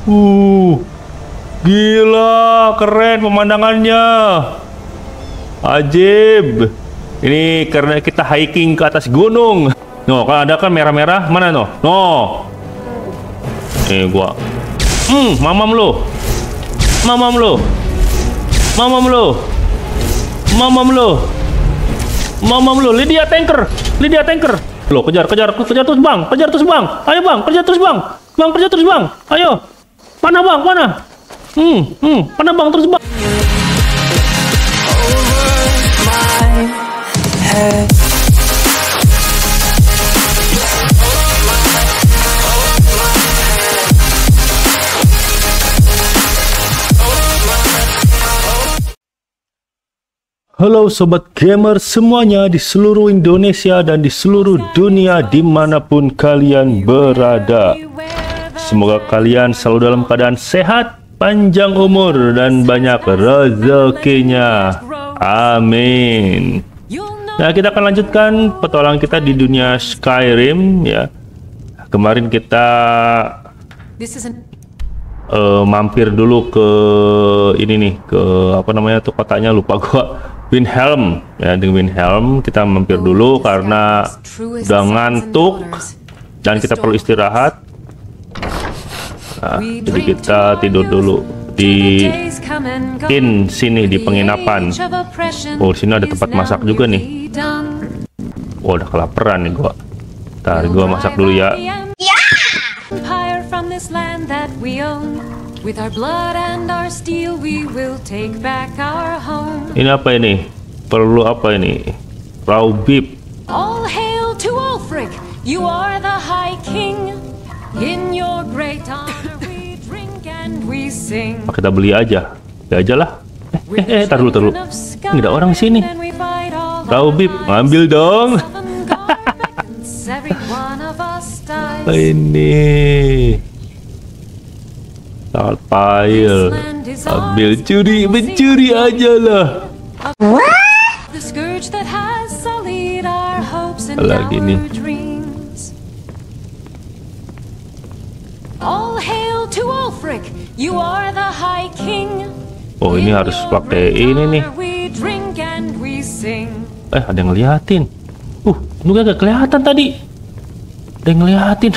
Gila, keren pemandangannya. Ajib. Ini karena kita hiking ke atas gunung. No, kan ada kan merah-merah. Mana no? No. Gua. Mamam lo. Mamam lo. Mamam lo. Mamam lo. Mamam lo. Lydia tanker. Lydia tanker. Lo kejar terus bang. Kejar terus bang. Ayo bang, kejar terus bang. Bang, kerja terus bang. Ayo. Mana bang? Mana? Mana bang terus bang? Halo sobat gamer semuanya di seluruh Indonesia dan di seluruh dunia dimanapun kalian berada. Semoga kalian selalu dalam keadaan sehat, panjang umur, dan banyak rezekinya. Amin. Nah, kita akan lanjutkan petualangan kita di dunia Skyrim ya. Kemarin kita mampir dulu ke ini nih, ke apa namanya tuh kotanya, lupa gua. Windhelm ya, di Windhelm kita mampir dulu karena udah ngantuk dan kita perlu istirahat. Nah, jadi kita tidur dulu di inn sini, di penginapan. Oh, sini ada tempat masak juga nih. Oh, udah kelaparan nih gua. Ntar gua masak dulu ya. Ini apa ini? Perlu apa ini? Raw beef. All hail to Ulfric. You are the High King. In your great honor we drink and we sing. Kita beli aja. Ya aja lah. Tar dulu. Nggak ada orang sini. Raw beef, ngambil dong. Ini sangat payil. Ambil, mencuri aja lah. Lagi nih. Oh, ini harus pakai ini nih. Ada yang ngeliatin. Ini gak kelihatan tadi. Ada yang ngeliatin.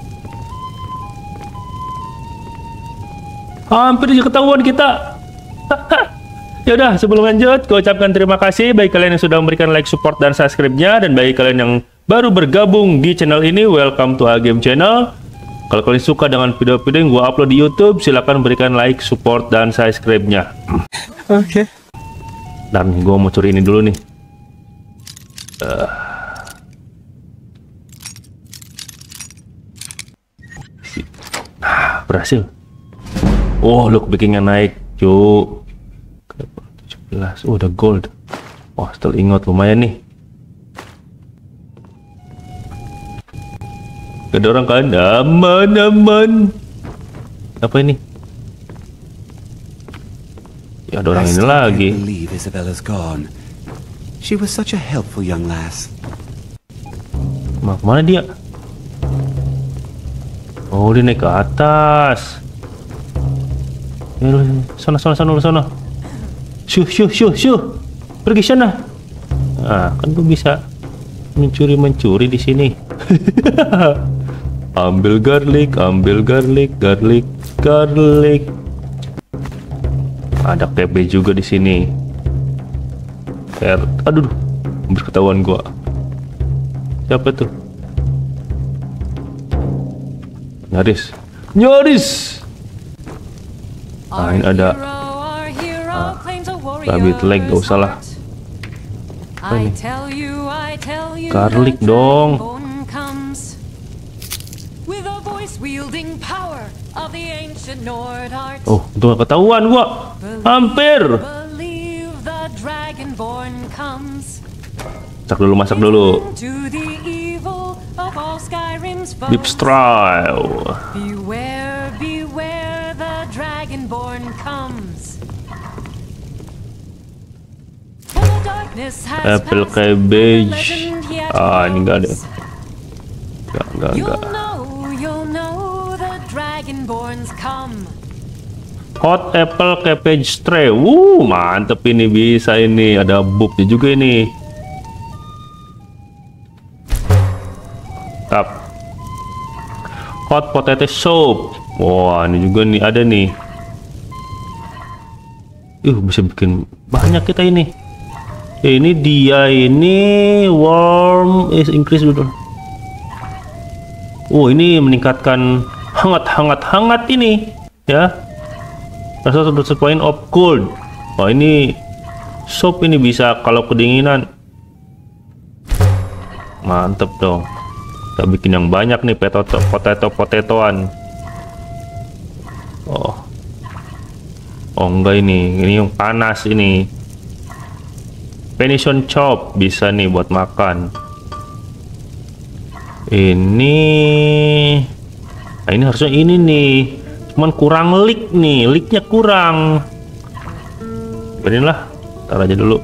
Hampir aja ketahuan kita. Ya udah, sebelum lanjut, gue ucapkan terima kasih bagi kalian yang sudah memberikan like, support, dan subscribe-nya. Dan bagi kalian yang baru bergabung di channel ini, welcome to A Game Channel. Kalau kalian suka dengan video-video yang gue upload di YouTube, silahkan berikan like, support, dan subscribe-nya. Oke. Dan gue mau curi ini dulu nih. Berhasil. Oh, look, bikinnya naik, cu. 17. Oh, udah gold. Wah, setel ingot lumayan nih. Gak ada orang kan? Aman. Apa ini? Ya, ada orang ini lagi. She was such a helpful young lass. Kemana dia? Oh, dia naik ke atas. Sana. Syuh. Pergi sana. Nah, kan gue bisa mencuri di sini. Ambil garlic. Ada PB juga di sini. Aduh, hampir ketahuan gua. Siapa tuh? Nyaris. Nah, ini ada rabbit leg, gak usah lah. Apa ini? Garlic dong. Oh, itu gak ketahuan gua. Hampir. Masak dulu. Beef style. Apple cabbage. Ini enggak ada. Enggak. Dragonborns come. Hot apple cabbage tray. Mantep ini, bisa ini. Ada buffnya juga ini. Tap. Hot potato soup. Wah, ini juga nih ada nih. Bisa bikin banyak kita ini. Ini dia ini warm is increase dulu. Ini meningkatkan hangat ini ya. Rasa point of cold. Ini soup ini bisa kalau kedinginan. Mantep dong. Kita bikin yang banyak nih potatoan. Enggak, ini yang panas ini. Venison chop bisa nih buat makan. Ini harusnya ini nih. Cuman kurang leak nih, leaknya kurang. Beginilah, taruh aja dulu.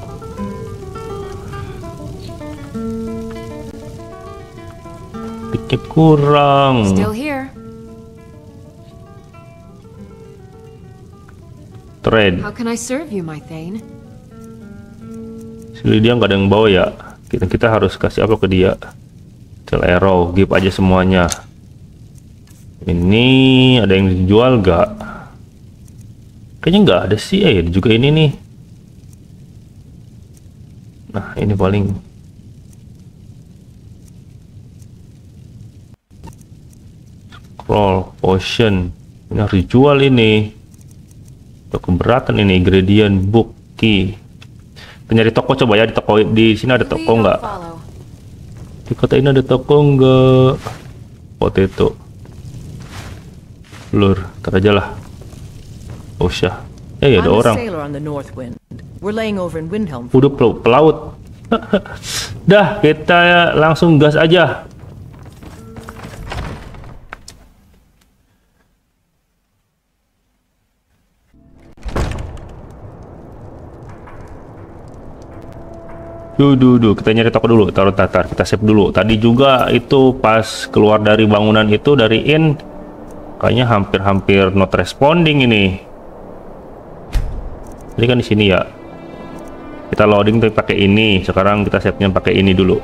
Leaknya kurang. Still here. Trade. How can I serve you, my Thane? Si Lydia nggak ada yang bawa ya. Kita harus kasih apa ke dia? Tell arrow, give aja semuanya. Ini ada yang dijual nggak? Kayaknya nggak ada sih. Juga ini nih. Nah, ini paling. Scroll, potion. Ini harus dijual ini. Keberatan ini, ingredient book key. Nyari toko coba ya, di toko di sini ada toko nggak? Di kota ini ada toko nggak? Potato, lur, tar aja lah. Usah. Ada orang. Udah pelaut. Dah, kita langsung gas aja. Duh, kita nyari toko dulu. Taruh kita save dulu. Tadi juga itu pas keluar dari bangunan itu, dari inn, kayaknya hampir not responding ini. Ini kan di sini ya. Kita loading tuh pakai ini. Sekarang kita save-nya pakai ini dulu.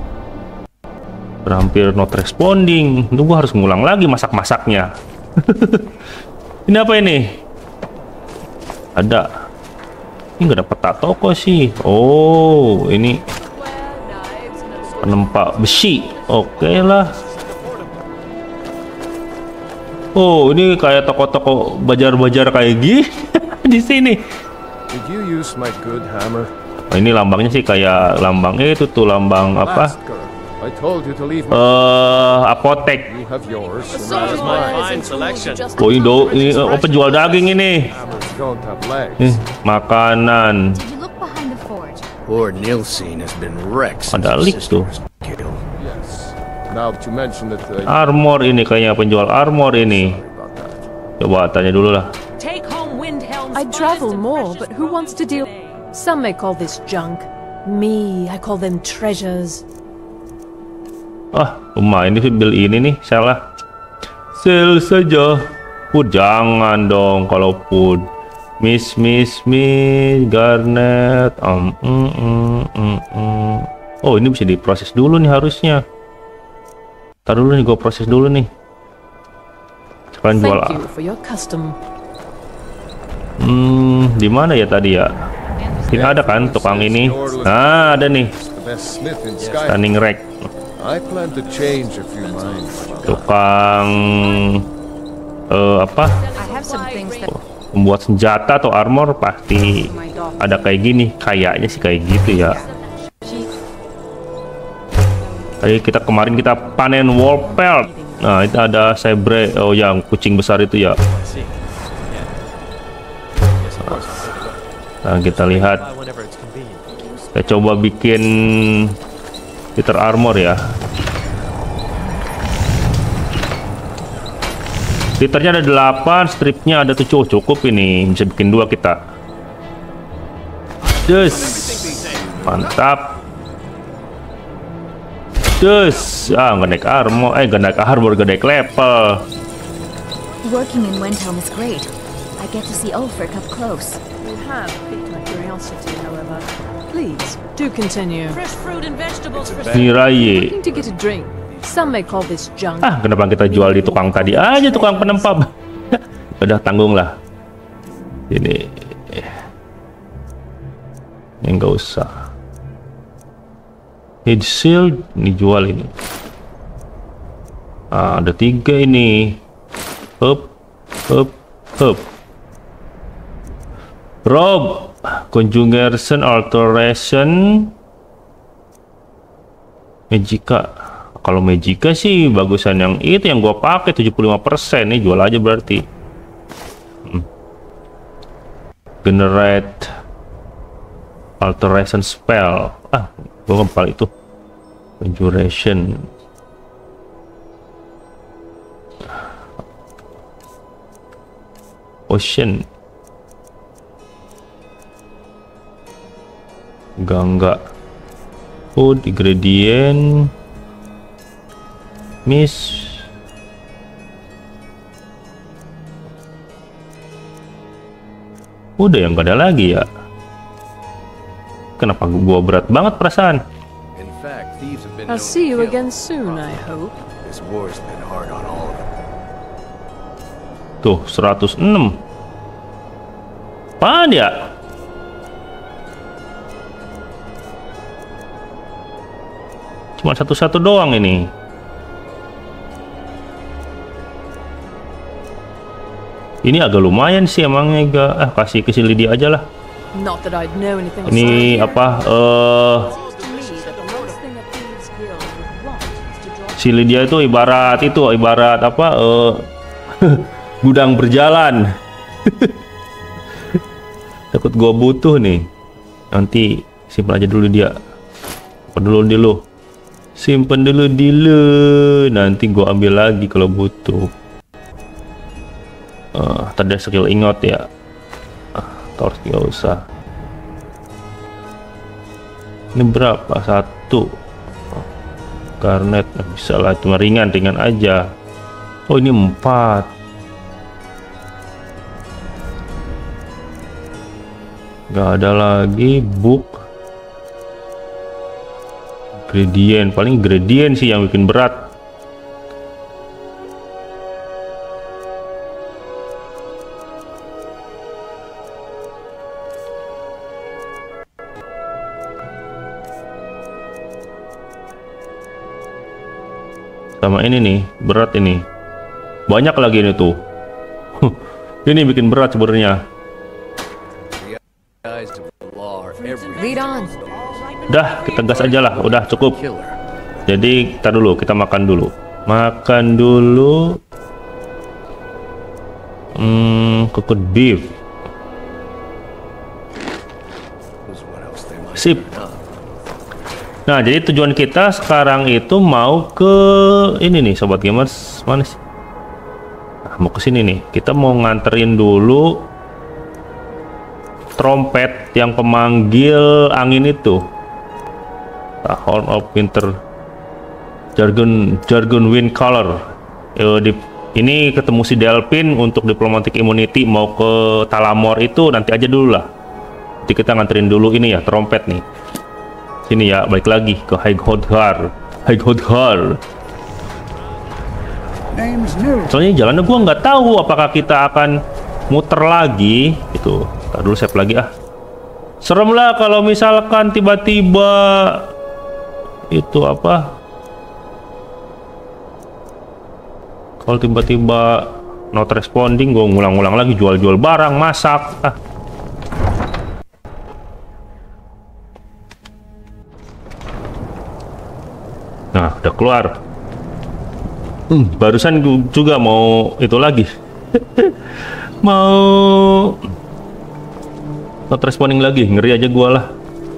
Hampir not responding. Itu gua harus ngulang lagi masak-masaknya. Ini apa ini? Ada. Ini nggak ada peta toko sih. Ini penempat besi. Oke lah. Ini kayak toko-toko bajar-bajar kayak gini di sini. Ini lambangnya sih kayak lambang itu tuh, lambang apa? Apotek. Ini penjual daging ini. Makanan. Ada leak tuh. Armor ini kayaknya penjual armor ini. Coba tanya dulu lah. I travel more, but who wants to deal? Some may call this junk. Me, I call them treasures. Rumah ini bill ini nih salah. Sell saja. Jangan dong kalau food. Miss Garnet. Ini bisa diproses dulu nih harusnya. Taruh dulu nih, gue proses dulu nih. Sekarang jual. Di mana ya tadi ya? Ini ada kan tukang ini? Nah, ada nih. Standing rack. Tukang apa? Membuat senjata atau armor pasti ada kayak gini. Kayaknya sih kayak gitu ya. Tadi kemarin kita panen wall pelt. Nah, itu ada sabre. Yang kucing besar itu ya. Nah, kita lihat. Kita coba bikin fighter armor ya. Fighternya ada 8, stripnya ada 7. Cukup ini, bisa bikin 2 kita. Mantap. Nggak naik armor, nggak naik level. Working in Windhelm is great. I get to see Ulfric up close. You have piqued my curiosity, however. Please, do continue. Fresh fruit and vegetables for Miraye. Looking to get a drink. Some may call this junk. Ah, kenapa kita jual di tukang tadi aja, tukang penempap. Udah tanggung lah. Ini enggak usah. Head shield dijual ini. Ah, ada 3 ini. Up. Rob, conjugation alteration. Magicka. Kalau Magicka sih bagusan yang itu yang gua pakai 75% nih, jual aja berarti. Generate alteration spell. Ah, gua ngepal itu. Conjuration. Ocean. Enggak. Food ingredient. Miss. Udah yang gak ada lagi ya. Kenapa gua berat banget perasaan? In fact, thieves have been I'll known see you to kill. again soon, I hope. This war's been hard on all of them. Tuh 106. Apaan ya? Cuma satu-satu doang ini. Ini agak lumayan sih emangnya, gak? Ah, kasih ke si Lydia aja lah. Not that I'd know anything of Ini science. apa? Seems to me that the last thing a thieves guild would want is to drop Si Lydia itu ibarat apa? Gudang berjalan. Takut gua butuh nih. Nanti simpan aja dulu dia. Simpen dulu. Nanti gua ambil lagi kalau butuh. Tadi ada skill ingot ya. Torch nggak usah. Ini berapa? 1. Garnet bisa lah, cuma ringan aja. Oh ini 4. Nggak ada lagi book. Gradient, paling gradient sih yang bikin berat. Sama ini nih, berat ini. Banyak lagi ini tuh. Ini bikin berat sebenarnya. The eyes of the law are everywhere. Lead on. Udah, kita gas aja lah. Udah cukup. Killer. Jadi kita makan dulu. Cooked beef. Was what else they might Sip. have done. Nah, jadi tujuan kita sekarang itu mau ke ini nih, sobat gamers. Mana sih? Nah, mau ke sini nih. Kita mau nganterin dulu trompet yang pemanggil angin itu. Horn of Winter. Jargon Wind Color. Ini ketemu si Delphin untuk diplomatic immunity, mau ke Talamor itu nanti aja dulu lah. Jadi kita nganterin dulu ini ya, trompet nih. Sini ya, balik lagi ke High Hodgar. Soalnya jalannya gua nggak tahu apakah kita akan muter lagi itu. Ntar dulu save lagi ah. Serem lah kalau misalkan tiba-tiba itu apa? Kalau tiba-tiba not responding, gua ngulang-ngulang lagi jual-jual barang, masak. Ah. Nah, udah keluar. Barusan juga mau itu lagi. Mau not responding lagi, ngeri aja gua lah.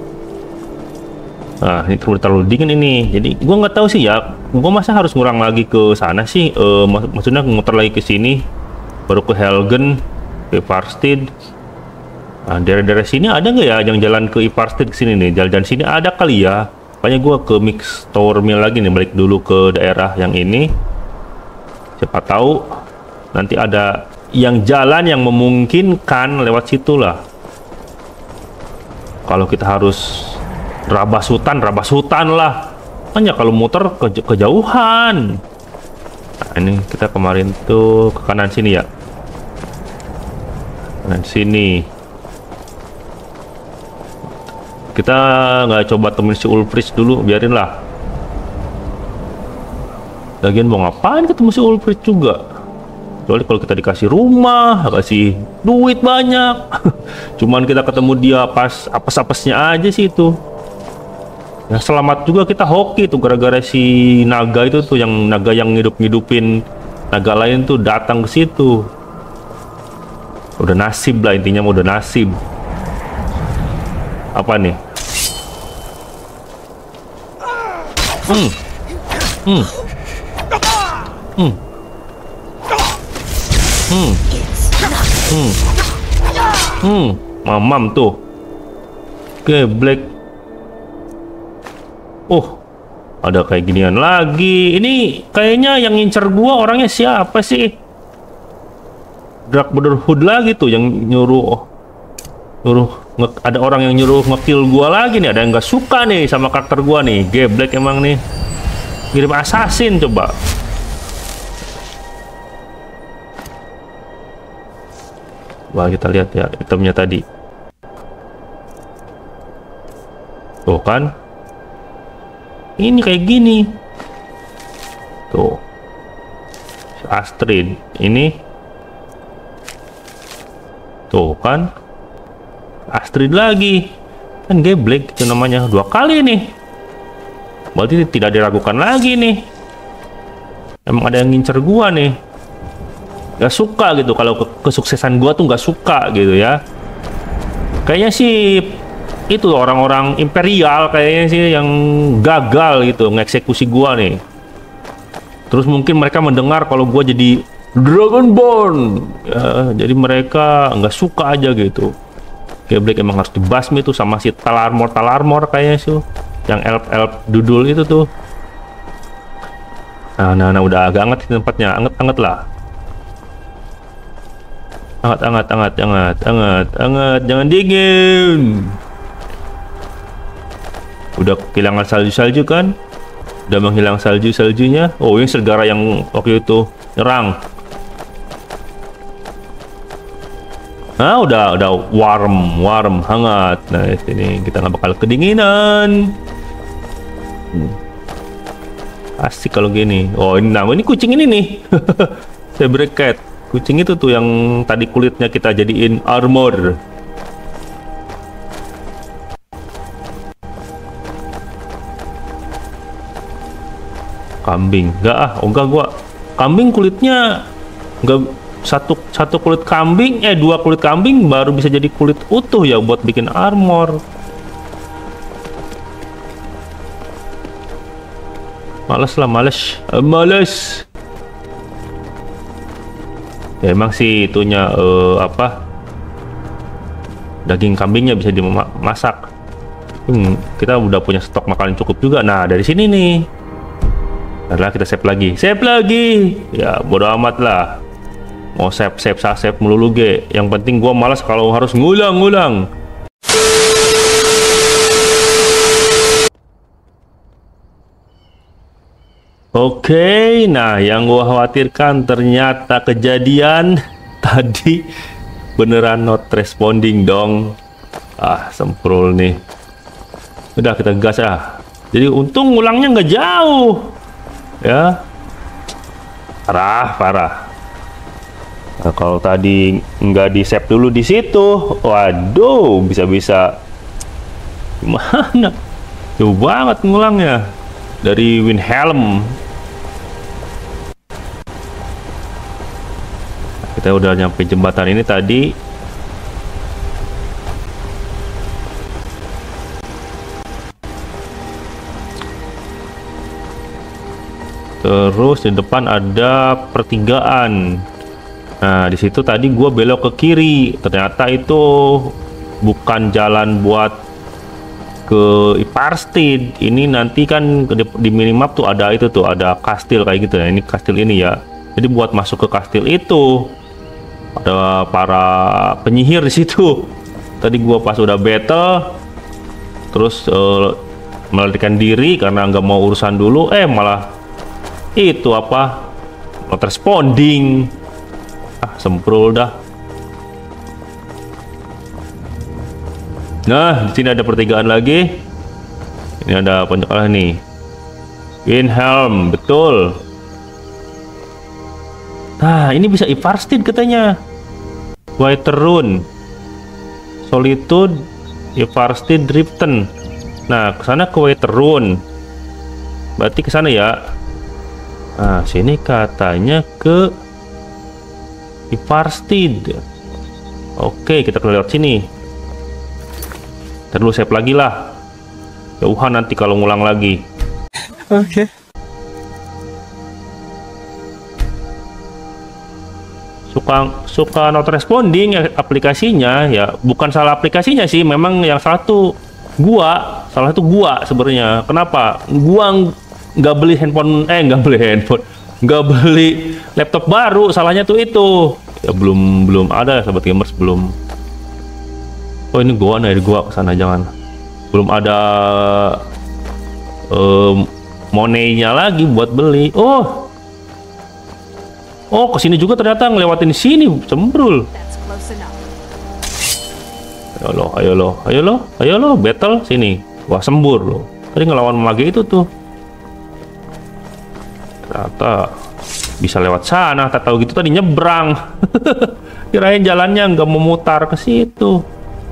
Nah, ini terlalu dingin ini. Jadi gua nggak tahu sih ya. Gua masa harus ngurang lagi ke sana sih? Maksudnya muter lagi ke sini, baru ke Helgen, ke Farstead. Nah, daerah-daerah sini ada nggak ya yang jalan ke Farstead ke sini nih? Jalan sini ada kali ya. Makanya gua ke Mix Tower Mill lagi nih, balik dulu ke daerah yang ini. Siapa tahu nanti ada yang jalan yang memungkinkan lewat situ lah. Kalau kita harus rabas hutan lah. Hanya kalau muter kejauhan. Nah, ini kita kemarin tuh ke kanan sini ya. Kanan sini. Kita nggak coba temen si Ulfric dulu, biarin lah. Lagian mau ngapain ketemu si Ulfric juga? Kecuali kalau kita dikasih rumah, kasih duit banyak. Cuman kita ketemu dia pas apes-apesnya aja sih itu. Ya selamat juga kita hoki tuh gara-gara si naga itu tuh, yang naga yang ngidupin naga lain tuh datang ke situ. Udah nasib lah intinya, udah nasib. Apa nih? Mamam tuh. Oke, Black. Oh, ada kayak ginian lagi. Ini kayaknya yang ngincer gua orangnya siapa sih? Dark Brotherhood lagi tuh yang nyuruh ada orang yang nyuruh ngekill gua lagi nih. Ada yang nggak suka nih sama karakter gua nih. Black emang nih. Kirim assassin coba. Wah, kita lihat ya itemnya tadi. Tuh kan. Ini kayak gini. Tuh. Astrid. Ini. Tuh kan. Astrid lagi. Kan Black itu namanya 2 kali nih. Berarti tidak diragukan lagi nih. Emang ada yang ngincer gua nih. Gak suka gitu kalau kesuksesan gua tuh gak suka gitu ya. Kayaknya sih itu orang-orang imperial kayaknya sih yang gagal gitu ngeksekusi gua nih. Terus mungkin mereka mendengar kalau gua jadi Dragonborn ya, jadi mereka nggak suka aja gitu. Black emang harus dibasmi tuh sama si Talarmor kayaknya sih, yang elf dudul itu tuh. Nah udah agak anget tempatnya, anget lah. Anget, jangan dingin. Udah kehilangan salju kan? Udah menghilang saljunya. Oh, ini segara yang waktu itu nyerang. Nah, udah warm, hangat. Nah, sini kita nggak bakal kedinginan. Asik kalau gini. Oh, ini kucing ini nih. Saber cat. Kucing itu tuh yang tadi kulitnya kita jadiin armor. Kambing, enggak gua. Kambing kulitnya enggak satu kulit kambing, 2 kulit kambing baru bisa jadi kulit utuh ya buat bikin armor. Males. Ya, emang sih itunya daging kambingnya bisa dimasak. Kita udah punya stok makanan cukup juga. Nah, dari sini nih. Adalah kita save lagi. Ya, bodo amat lah. Mau save melulu ge. Yang penting gua malas kalau harus ngulang. Oke, nah yang gua khawatirkan ternyata kejadian tadi beneran not responding dong. Semprul nih. Udah kita gas ya. Jadi untung ngulangnya nggak jauh. Ya. Parah. Nah, kalau tadi nggak di save dulu di situ, waduh, bisa gimana? Jauh banget ngulangnya. Dari Windhelm. Kita udah nyampe jembatan ini tadi. Terus di depan ada pertigaan. Nah, di situ tadi gua belok ke kiri. Ternyata itu bukan jalan buat ke Iparstead. Ini nanti kan di minimap tuh ada itu tuh, ada kastil kayak gitu ya. Ini kastil ini ya. Jadi buat masuk ke kastil itu ada para penyihir di situ. Tadi gua pas udah battle terus melarikan diri karena nggak mau urusan dulu, malah itu apa, not responding. Semprul dah. Nah, di sini ada pertigaan lagi. Ini ada penjaga nih. Windhelm, betul. Nah, ini bisa Ivarstead katanya. Whiterun, Solitude, Ivarstead, Driften. Nah, ke sana ke Whiterun. Berarti ke sana ya. Nah, sini katanya ke Ivarstead. Oke, kita lewat sini. Terus save lagi lah. Jauhan nanti kalau ngulang lagi. Okay. Suka not responding ya aplikasinya, ya bukan salah aplikasinya sih, memang yang salah tuh salah itu gua sebenarnya. Kenapa gua nggak beli handphone, nggak beli laptop baru, salahnya tuh itu ya. Belum ada sobat gamers, belum. Oh, ini gua kesana, jangan, belum ada money-nya lagi buat beli. Oh, kesini juga ternyata, ngelewatin sini, sembrul. Ayo lo, battle sini. Wah, sembur lo. Tadi ngelawan mage itu tuh. Ternyata bisa lewat sana. Tak tahu gitu tadi nyebrang. Kirain jalannya nggak memutar ke situ.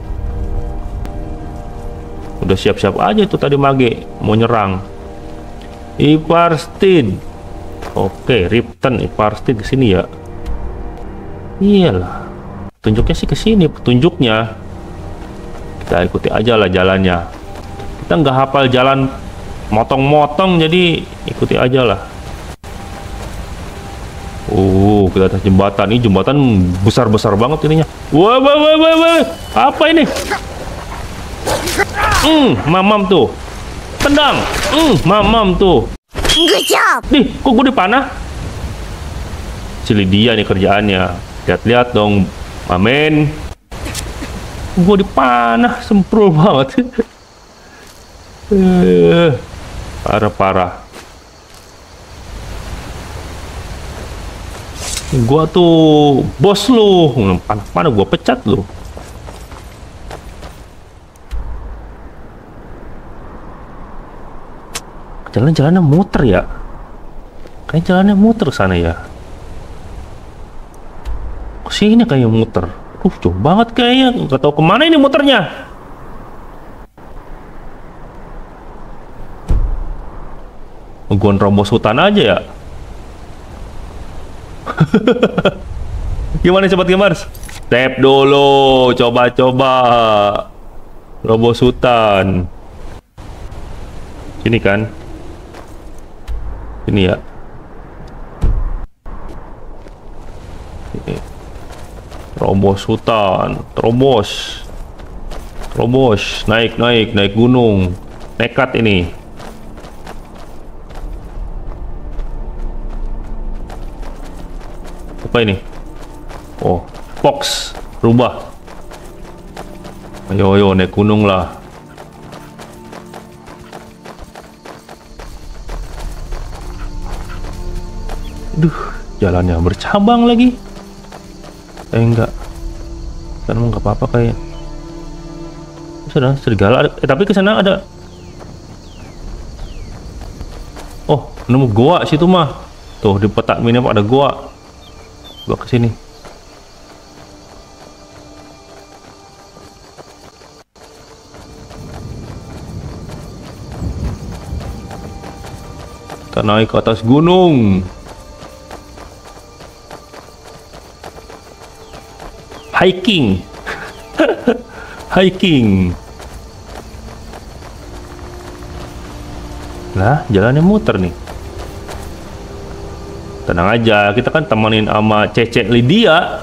Udah siap-siap aja itu tadi mage mau nyerang. Ivarstead. Oke, Riften, Ivarstead ke sini ya. Iyalah. Tunjuknya sih ke sini petunjuknya. Kita ikuti aja lah jalannya. Kita nggak hafal jalan, motong-motong, jadi ikuti aja lah. Kita atas jembatan. Ini jembatan besar-besar banget ininya. Wah, apa ini? Mamam tuh. Tendang. Mamam tuh. Good job. Nih, kok gue dipanah? Si Lydia nih kerjaannya. Lihat-lihat dong, Amin. Gue dipanah, semprul banget. Parah. Gua tuh bos lu, panah gua pecat lu. Jalan-jalannya muter ya. Kayak jalannya muter sana ya. Sini kayak muter. Jauh banget kayaknya. Nggak tahu kemana ini muternya. Gua nerobos hutan aja ya. Gimana sobat gamers? Tap dulu, coba-coba. Nerobos hutan. Sini kan? Ini ya. Terobos hutan, terobos, naik gunung, nekat ini. Apa ini? Oh, box, rubah. Ayo, naik gunung lah. Jalannya bercabang lagi. Enggak. Kan nggak apa-apa kayak. Sudah serigala. Tapi ke sana ada. Oh, nemu goa situ mah. Tuh di peta mini ada goa. Gua ke sini. Kita naik ke atas gunung. Hiking. Nah, jalannya muter nih. Tenang aja, kita kan temenin sama Cece Lydia.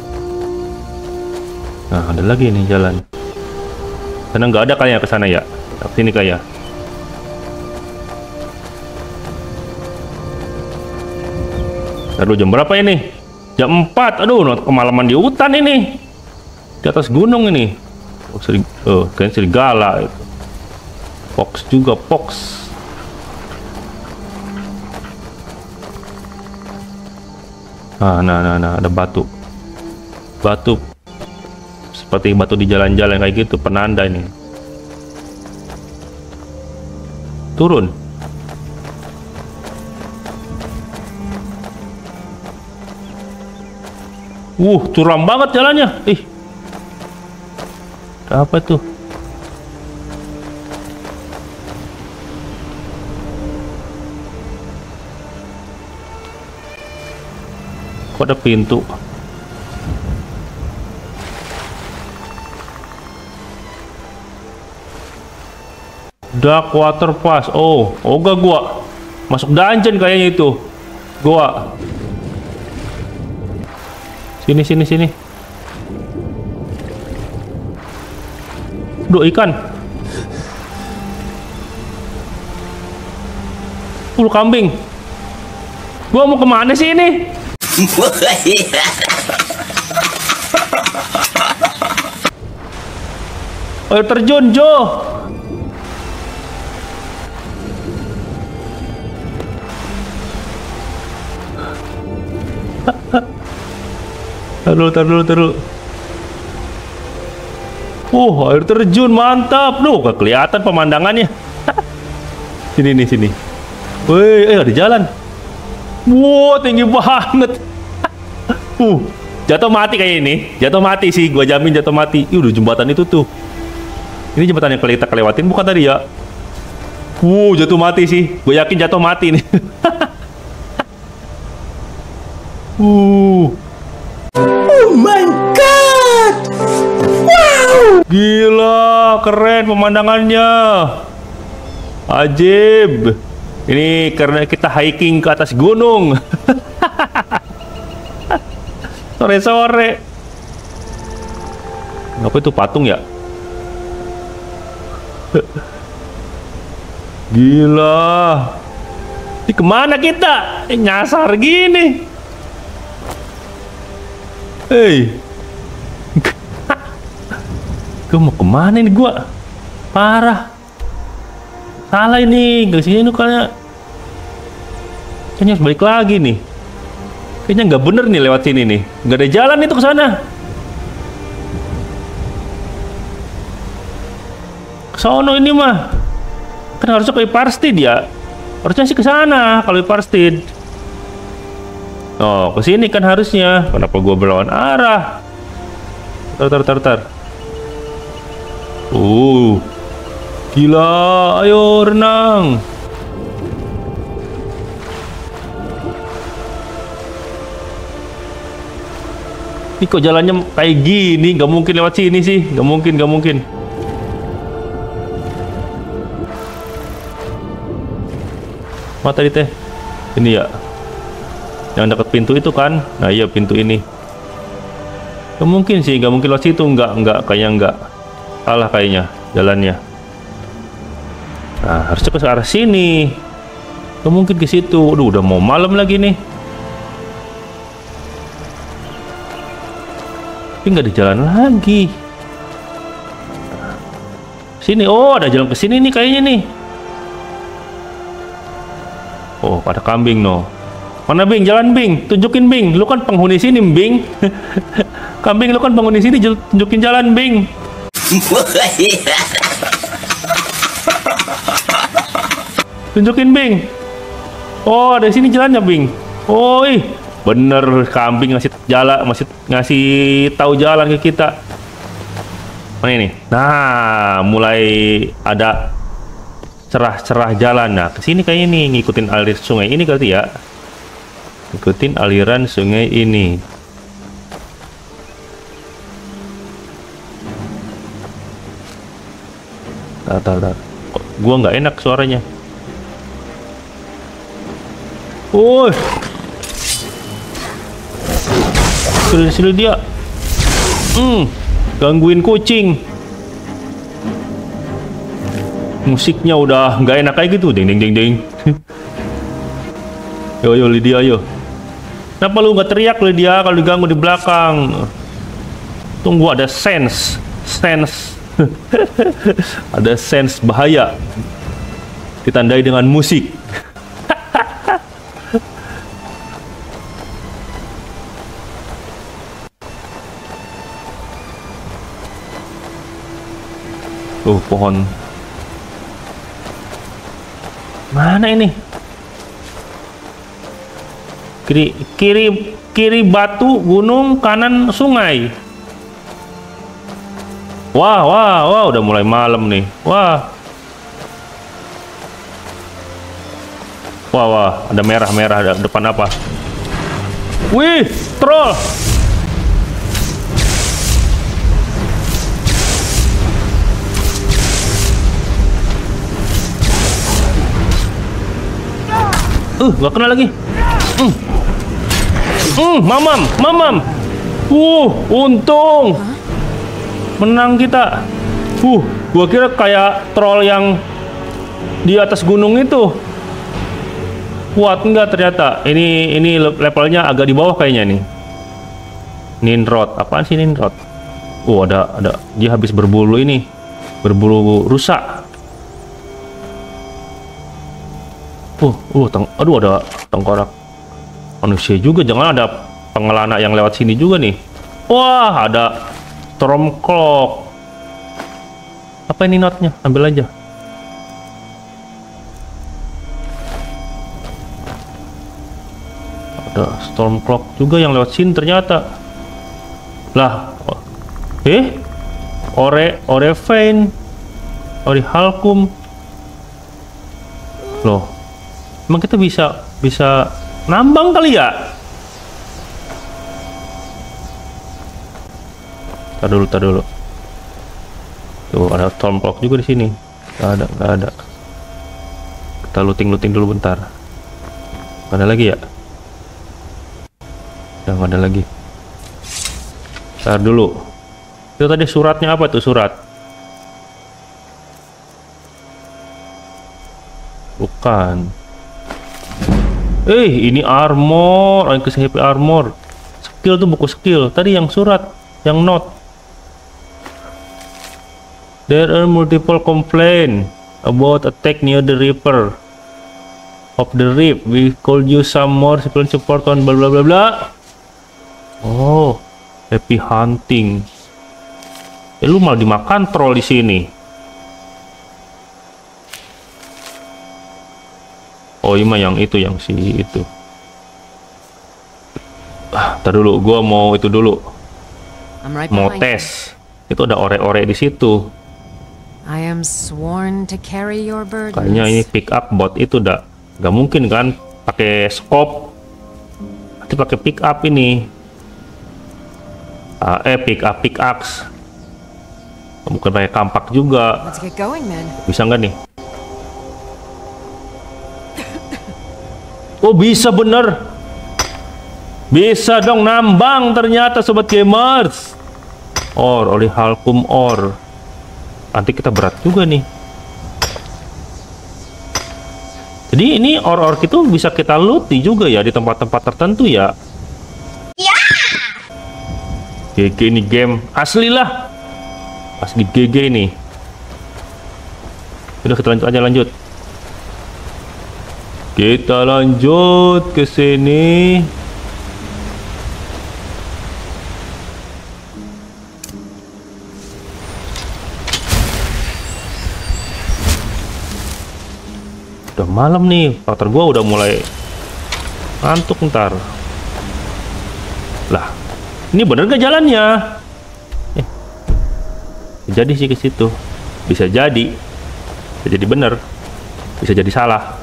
Nah, ada lagi nih jalan. Karena nggak ada kayaknya ke sana ya. Sini kayak. Aduh, jam berapa ini? Jam 4. Aduh, kemalaman di hutan ini. Di atas gunung ini. Kayaknya serigala itu. Fox juga, fox. Nah, ada batu. Batu seperti batu di jalan-jalan kayak gitu, penanda ini. Turun. Curam banget jalannya. Ih. Apa itu? Kok ada pintu? Dark Water Pass. Gak gua masuk dungeon kayaknya itu. Gua. Sini. Duh, ikan. Kambing. Gua mau kemana sih ini? Air terjun, Jo. Taruh. Air terjun mantap. Loh, gak kelihatan pemandangannya. Sini. Wih, ada jalan. Tinggi banget. Jatuh mati kayak ini. Jatuh mati sih, gua jamin jatuh mati. Udah jembatan itu tuh. Ini jembatan yang kita lewatin bukan tadi ya? Jatuh mati sih. Gue yakin jatuh mati nih. Oh my god! Wow! Gila, keren pemandangannya. Ajib. Ini karena kita hiking ke atas gunung. Sore-sore. Apa itu, patung ya? Gila. Ini kemana kita? Nyasar gini. Gue mau kemana ini gua? Parah. Salah ini. Gak sini kayaknya harus balik lagi nih. Kayaknya nggak bener nih lewat sini nih. Nggak ada jalan itu ke sana. Ke sono ini mah. Kan harusnya ke Iparstid ya. Harusnya sih ke sana kalau Iparstid. Ke sini kan harusnya. Kenapa gua berlawan arah? Tar. Gila, ayo renang. Ini kok jalannya kayak gini? Gak mungkin lewat sini sih. Gak mungkin. Mana tadi teh? Ini ya. Yang dekat pintu itu kan? Nah iya, pintu ini. Gak mungkin sih. Gak mungkin lewat situ. Enggak. Kayaknya enggak. Salah kayaknya jalannya. Nah, harusnya ke arah sini. Gak mungkin ke situ. Udah mau malam lagi nih. Tapi nggak ada jalan lagi. Sini, ada jalan ke sini nih kayaknya nih. Ada kambing no. Mana Bing? Jalan Bing, tunjukin Bing. Lu kan penghuni sini Bing. Kambing lu kan penghuni sini, tunjukin jalan Bing. Tunjukin Bing. Dari sini jalannya Bing. Bener, kambing ngasih jalan, ngasih tahu jalan ke kita. Mana ini? Nah, mulai ada cerah-cerah jalan. Nah, kesini kayaknya nih, ngikutin alir sungai ini kali ya. Ikutin aliran sungai ini. Tar. Kok gua nggak enak suaranya. Sini dia. Gangguin kucing. Musiknya udah nggak enak kayak gitu, ding ding ding ding. Yo Lydia, yo. Kenapa lu nggak teriak Lydia kalau diganggu di belakang? Tunggu, ada sense. Ada sense bahaya. Ditandai dengan musik. Pohon. Mana ini? Kiri batu gunung, kanan sungai. Wah, udah mulai malam nih. Wah, ada merah-merah ada depan apa? Wih, troll. Gak kena lagi. Mamam. Untung. Menang kita. Gua kira kayak troll yang di atas gunung itu. Kuat enggak ternyata. Ini levelnya agak di bawah kayaknya nih. Ninrod. Apaan sih Ninrod? Ada dia habis berbulu ini. Berbulu rusa. Aduh, ada tengkorak manusia juga. Jangan ada pengelana yang lewat sini juga nih. Wah, ada Stormcloak. Apa ini notnya? Ambil aja. Ada Stormcloak juga yang lewat sini ternyata. Lah, Orevane, Orihalkum. Loh, emang kita bisa nambang kali ya? Tar dulu. Tuh ada Stormcloak juga di sini. Nggak ada. Kita looting dulu bentar. Nggak ada lagi ya? Udah nggak ada lagi. Tar dulu. Itu tadi suratnya apa tuh surat? Bukan. Ini armor. Increase HP armor. Skill tuh buku skill. Tadi yang surat, yang note. There are multiple complaints about attack near the river of the reef. We could use some more support on bla bla bla bla. Oh, happy hunting. Lu malah dimakan troll di sini. Oh, ini mah yang itu, yang si itu. Ntar dulu, gua mau itu dulu. Mau tes. Itu ada ore-ore di situ. I am sworn to carry your burdens. Kayaknya ini pick up bot itu nggak mungkin kan pakai scope. Nanti pakai pick up ini. Pick up pickaxe. Bukan pakai kampak juga. Let's get going, man. Bisa nggak nih? Oh, bisa bener. Bisa dong nambang ternyata sobat gamers. Orihalkum ore. Nanti kita berat juga nih. Jadi ini ore-ore itu bisa kita looti juga ya di tempat-tempat tertentu ya. GG ini game asli lah. Asli GG ini. Udah kita lanjut. Kita lanjut ke sini. Udah malam nih, partner gua udah mulai ngantuk ntar. Lah, ini bener gak jalannya? Jadi sih ke situ. Bisa jadi bener, bisa jadi salah.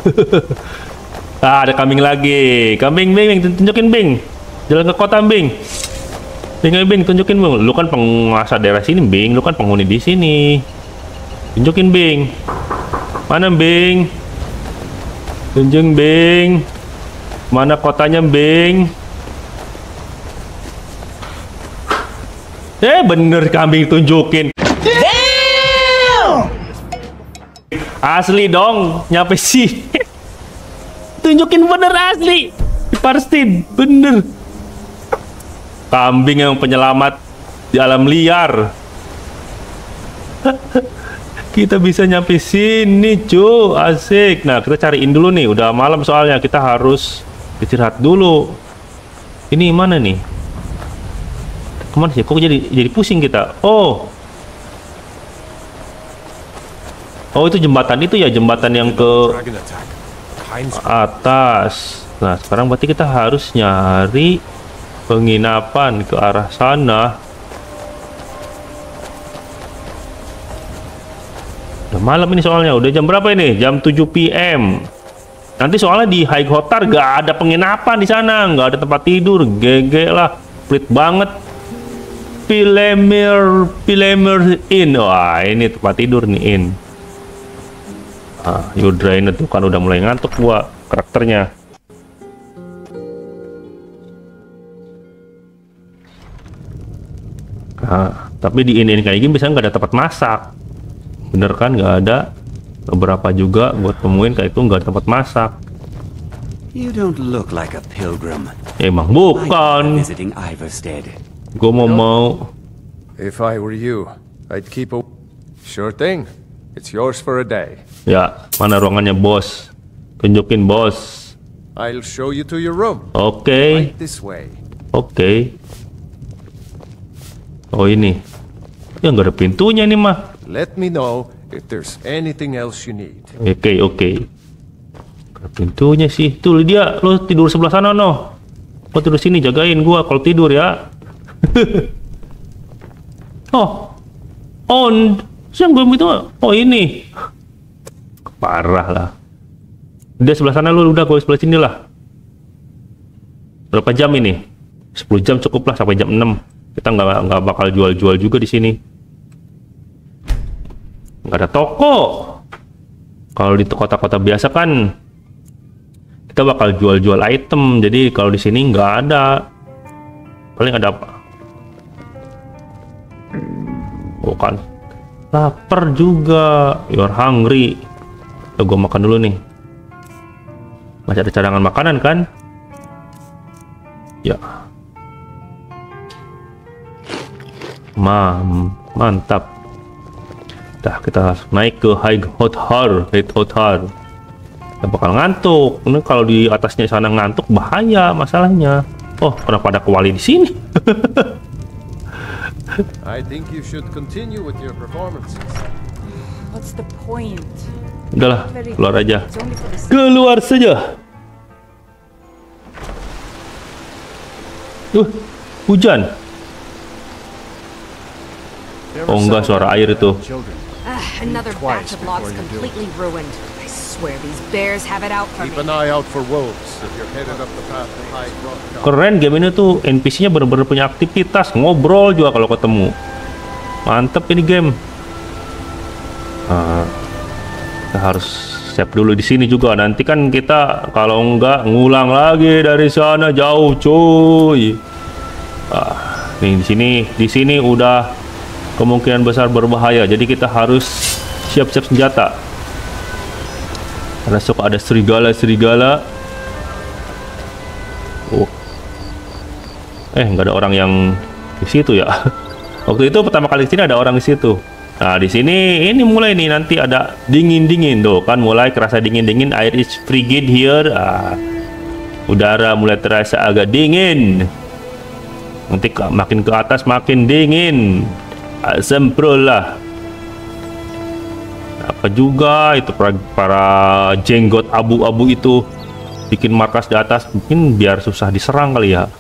Ada kambing lagi. Kambing, Bing, tunjukin Bing. Jalan ke kota Bing. Bing, tunjukin Bing. Lu kan penguasa daerah sini Bing, lu kan penghuni di sini. Tunjukin Bing. Mana Bing? Tunjuk Bing. Mana kotanya Bing? Bener kambing tunjukin. Asli dong, nyampe sih. Tunjukin bener asli. Diparstin, bener. Kambing yang penyelamat di alam liar. Kita bisa nyampe sini, cu. Asik. Nah, kita cariin dulu nih. Udah malam soalnya. Kita harus istirahat dulu. Ini mana nih? Kemana sih? Kok jadi pusing kita? Oh, itu jembatan itu ya, jembatan yang ke atas. Nah, sekarang berarti kita harus nyari penginapan ke arah sana. Udah malam ini soalnya. Udah jam berapa ini? Jam 7 PM. Nanti soalnya di High Hotar gak ada penginapan di sana, gak ada tempat tidur. GG lah, pelit banget. Pilemir Inn. Wah, ini tempat tidur nih, Inn. Yudrain itu kan udah mulai ngantuk gua karakternya. Tapi di Inn kayak gini biasanya nggak ada tempat masak. Bener kan, nggak ada. Beberapa juga buat temuin kayak itu nggak ada tempat masak. You don't look like a pilgrim. Emang bukan. Gue mau. If I were you, I'd keep a... Sure thing. It's yours for a day. Ya, mana ruangannya, bos? Tunjukin, bos. I'll show you to your room. Oke. Right this way. Oke. Oh, ini. Ya, nggak ada pintunya nih, mah. Let me know if there's anything else you need. Oke. Ada pintunya sih. Tuh, Lydia, lo tidur sebelah sana, no. Lo tidur sini, jagain gua kalau tidur ya. On. Siang gue itu. Oh, ini. Parah lah. Udah sebelah sana lu, udah gue sebelah sini lah. Berapa jam ini? 10 jam cukup lah, sampai jam 6. Kita nggak bakal jual-jual juga di sini. Nggak ada toko. Kalau di kota-kota biasa kan kita bakal jual-jual item. Jadi kalau di sini nggak ada. Paling ada apa? Oh kan. Lapar juga. You're hungry. Gue makan dulu nih. Masih ada cadangan makanan kan? Ya. Mantap. Dah, kita naik ke High Hotar. Kita bakal ngantuk. Ini kalau di atasnya sana ngantuk bahaya masalahnya. Oh, kenapa ada kewali di sini? I think you should continue with your performances. What's the point? Udahlah, keluar aja. Keluar saja. Hujan. Oh enggak, suara air itu. Another batch of logs completely ruined. I swear these bears have it out for me. Keep an eye out for wolves if you're headed up the path to High Rock. Keren game ini tuh, NPC-nya bener-bener punya aktivitas, ngobrol juga kalau ketemu. Mantep ini game. Kita harus siap dulu di sini juga. Nanti kan kita kalau enggak ngulang lagi dari sana jauh, cuy. Nih di sini udah kemungkinan besar berbahaya. Jadi kita harus siap-siap senjata. Karena suka ada serigala. Oh. Nggak ada orang yang di situ ya. Waktu itu pertama kali di sini ada orang di situ. Nah, di sini ini mulai nih nanti ada dingin tuh kan, mulai kerasa dingin. Air is frigid here. Udara mulai terasa agak dingin. Nanti makin ke atas makin dingin. Semprol lah. Apa juga itu para jenggot abu-abu itu bikin markas di atas, mungkin biar susah diserang kali ya.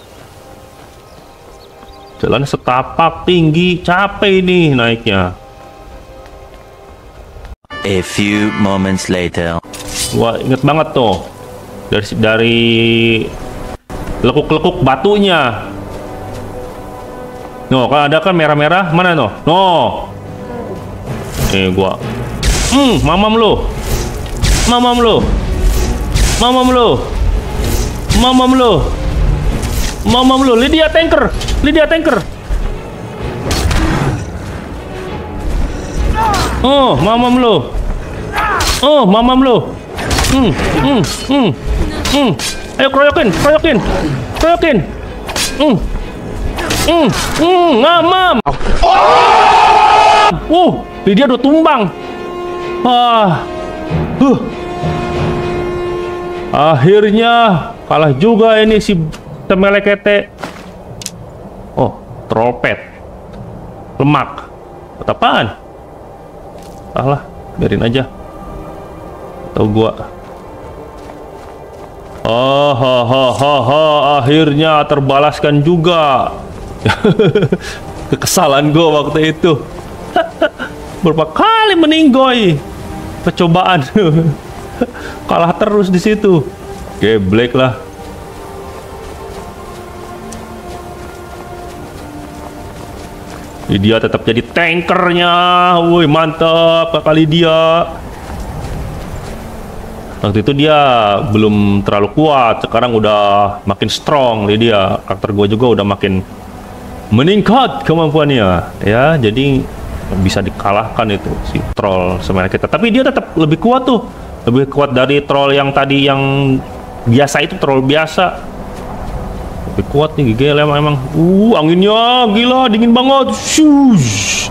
Jalan setapak tinggi, capek ini naiknya. A few moments later. Wah, inget banget tuh dari lekuk-lekuk batunya. No, kan ada kan merah-merah, mana no? No. Gua. Mamam lu. Lydia tanker. Oh, mamam lu. Oh, mamam lo. Ayo kroyokin. Mamam. Lydia udah tumbang. Akhirnya kalah juga ini si Temelekete. Oh, trompet. Lemak. Apaan? Salah, biarin aja. Tahu gua. Akhirnya terbalaskan juga. Kekesalan gua waktu itu. Berapa kali meninggoy percobaan. Kalah terus di situ. Geblek lah. Dia tetap jadi tankernya. Woi, mantap kali dia. Waktu itu dia belum terlalu kuat, sekarang udah makin strong. Dia karakter gue juga udah makin meningkat kemampuannya ya, jadi bisa dikalahkan itu si troll sebenarnya kita. Tapi dia tetap lebih kuat tuh, lebih kuat dari troll yang tadi yang biasa itu, troll biasa. Lebih kuat nih GG emang. Anginnya gila, dingin banget. Shush.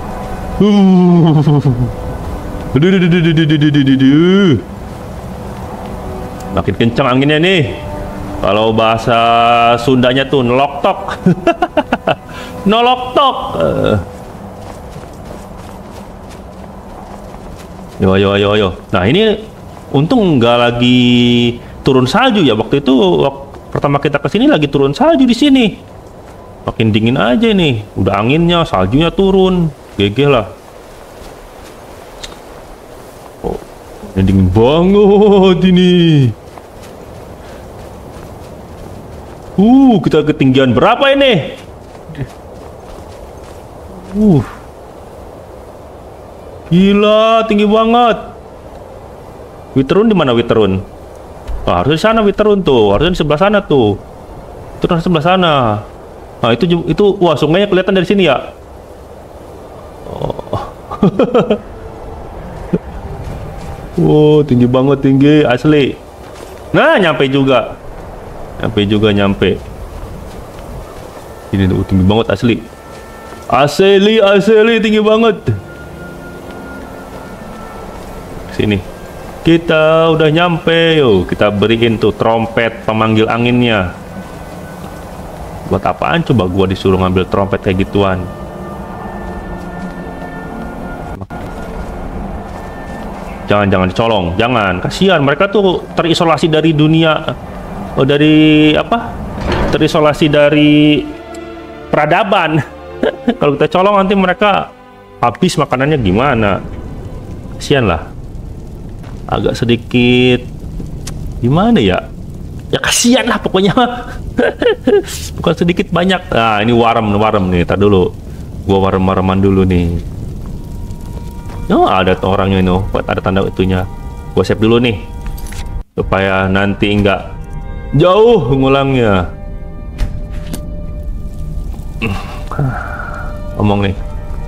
Makin kencang anginnya nih. Kalau bahasa Sundanya tuh noloktok. Noloktok. Yo. Nah, ini untung nggak lagi turun salju ya. Waktu itu pertama kita kesini lagi turun salju di sini. Makin dingin aja nih. Udah anginnya, saljunya turun. GG lah. Oh, ini dingin banget ini. Kita ketinggian berapa ini? Gila, tinggi banget. Witerun di mana Witerun? Harusnya di sana Witerun tuh, harusnya di sebelah sana tuh. Itu harus sebelah sana. Nah, itu wah, sungainya kelihatan dari sini ya. Tinggi banget, tinggi asli. Nah, nyampe juga. Nyampe. Ini tinggi banget asli. Asli tinggi banget. Sini. Kita udah nyampe. Yuk, kita beriin tuh trompet pemanggil anginnya. Buat apaan coba gua disuruh ngambil trompet kayak gituan? Jangan dicolong, jangan. Kasihan, mereka tuh terisolasi dari dunia. Terisolasi dari peradaban. Kalau kita colong nanti mereka habis makanannya gimana? Kasihan lah. Agak sedikit gimana ya? Ya kasihan lah pokoknya. Bukan sedikit, banyak. Nah, ini warem nih. Tar dulu. Gua warem-wareman dulu nih. Oh, ada orangnya ini. Ada tanda itunya. Gua save dulu nih. Supaya nanti enggak jauh ngulangnya. Ngomong nih.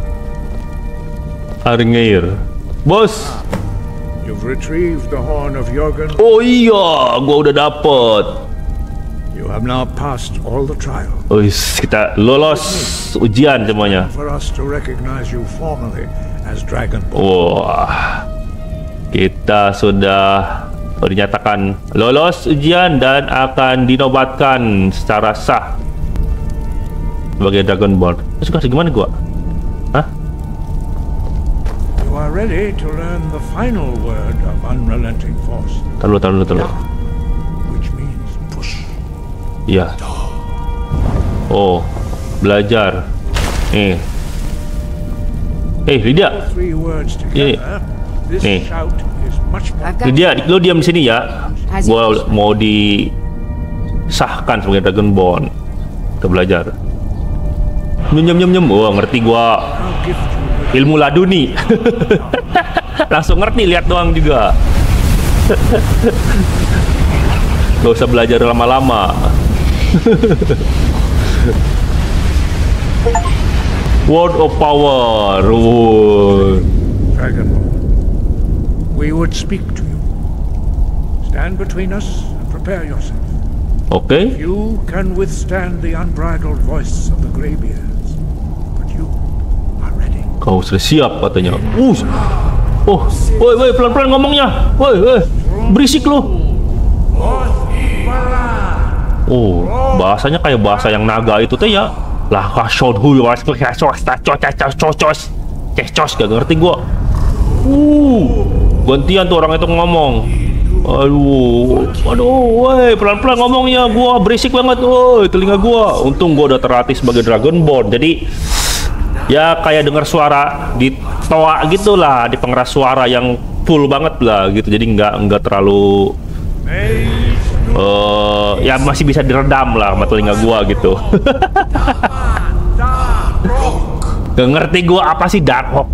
Arngeir. Bos. You've retrieved the horn of Jörgen. Oh iya, gua udah dapet. You have now passed all the trial. Kita lolos ujian semuanya. For us to recognize you formally as Dragonborn. Wah. Kita sudah dinyatakan lolos ujian dan akan dinobatkan secara sah sebagai Dragonborn. Terus gimana gua? Hah? You are ready to learn the final word of unrelenting force. Taruh. Which means push. Iya. Oh, belajar. Nih. Lydia. Ini. Nih. Lydia, lo diam di sini ya. Gua mau disahkan sebagai Dragonborn. Kita belajar. Nyem. Oh, ngerti gua. Ilmu laduni. Langsung ngerti, lihat doang juga. Gak usah belajar lama-lama. Word of power. Dragonborn, we would speak to Stand between us and prepare yourself. Oke. You can withstand the unbridled voice of the Greybeards, but you are ready. Kau sudah siap katanya. Oh, woi, pelan-pelan ngomongnya. Woi, berisik lu. Oh, bahasanya kayak bahasa yang naga itu teh ya. Lah kasod hu was cocos gak ngerti gua. Gantian tuh orang itu ngomong. Aduh, woi, pelan-pelan ngomongnya, gua berisik banget, woi, telinga gua. Untung gua udah terlatih sebagai Dragonborn, jadi ya kayak dengar suara di toa gitulah, di pengeras suara yang full banget lah gitu. Jadi nggak terlalu ya masih bisa diredam lah sama telinga gua gitu. Gak ngerti gua apa sih Darkhok.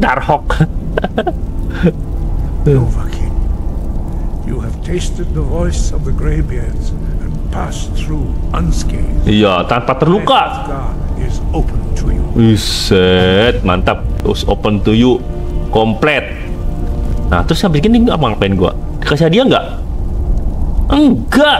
Dovahkiin, you have tasted the voice of the Greybeards and passed through unscathed. Iya, tanpa terluka. Is open to you. Buset, mantap. Terus open to you, komplit. Nah, terus habis gini apa ngapain gua? Dikasih hadiah nggak? Enggak.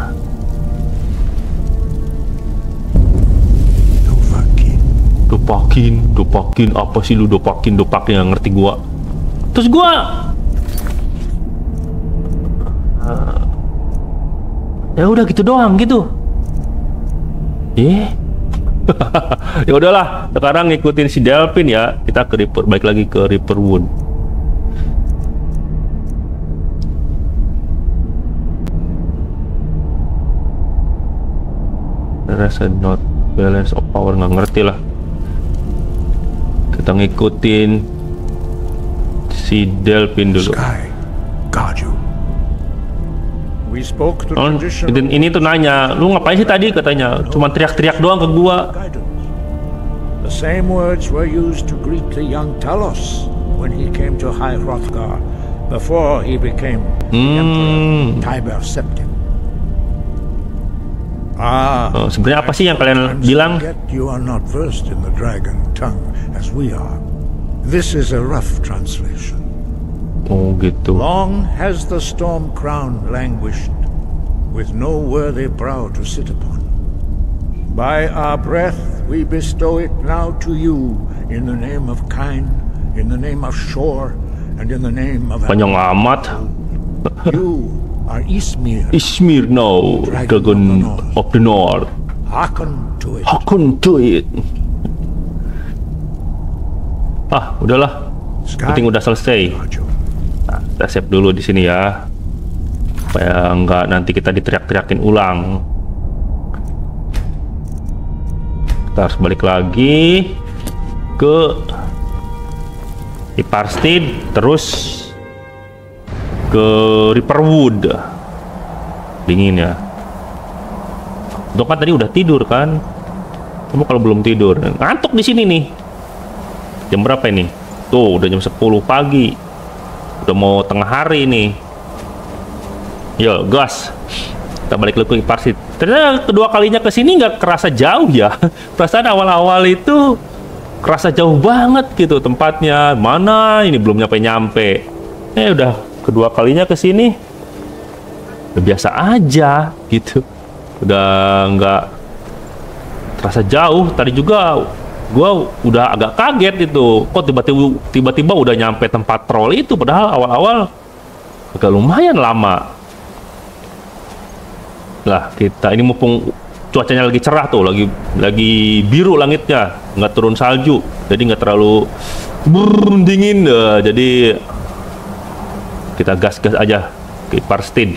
Dovahkiin, apa sih lu Dovahkiin yang ngerti gua. Terus gua ya udah gitu doang gitu. Ya udahlah, sekarang ngikutin si Delphine ya. Kita ke balik lagi ke Riverwood. Rasa not balance of power, nggak ngerti lah. Kita ngikutin si Delphine dulu. Ini tuh nanya, lu ngapain sih tadi katanya? Cuma teriak-teriak doang ke gua. The same words were used to greet the young Talos when he came to High Hrothgar before he became Emperor Tiber Septim. Sebenarnya apa sih yang kalian bilang? You are not versed in the dragon tongue as we are. This is a rough translation. Oh gitu. Long has the storm crown languished, with no worthy brow to sit upon. By our breath we bestow it now to you, in the name of Kyne, in the name of Shor, and in the name of... Panjang amat. You are Ysmir. Ysmir now, Dragon of the North. Hearken to it. Hearken to it. Udahlah. Penting udah selesai. Nah, kita save dulu di sini ya, supaya nggak nanti kita diteriak-teriakin ulang. Kita harus balik lagi ke Iparstead, terus ke Riverwood. Dingin ya. Untuk kan tadi udah tidur kan? Kamu kalau belum tidur, ngantuk di sini nih. Jam berapa ini? Tuh, udah jam 10 pagi. Udah mau tengah hari nih. Yo, gas. Kita balik lagi ke Iparstead. Ternyata kedua kalinya ke sini nggak kerasa jauh ya. Perasaan awal-awal itu kerasa jauh banget gitu tempatnya. Mana ini belum nyampe-nyampe. Udah kedua kalinya ke sini. Udah biasa aja gitu. Udah nggak terasa jauh. Tadi juga gua udah agak kaget itu, kok tiba-tiba udah nyampe tempat troll itu, padahal awal-awal agak lumayan lama. Lah kita ini mumpung cuacanya lagi cerah tuh, lagi biru langitnya, nggak turun salju, jadi nggak terlalu dingin. Jadi kita gas-gas aja ke Iparstead.